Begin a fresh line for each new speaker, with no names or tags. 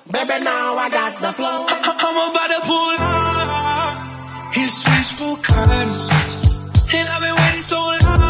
Baby, now I got the flow.
I'm about to pull up. His switch for cuts. And I've been waiting so long.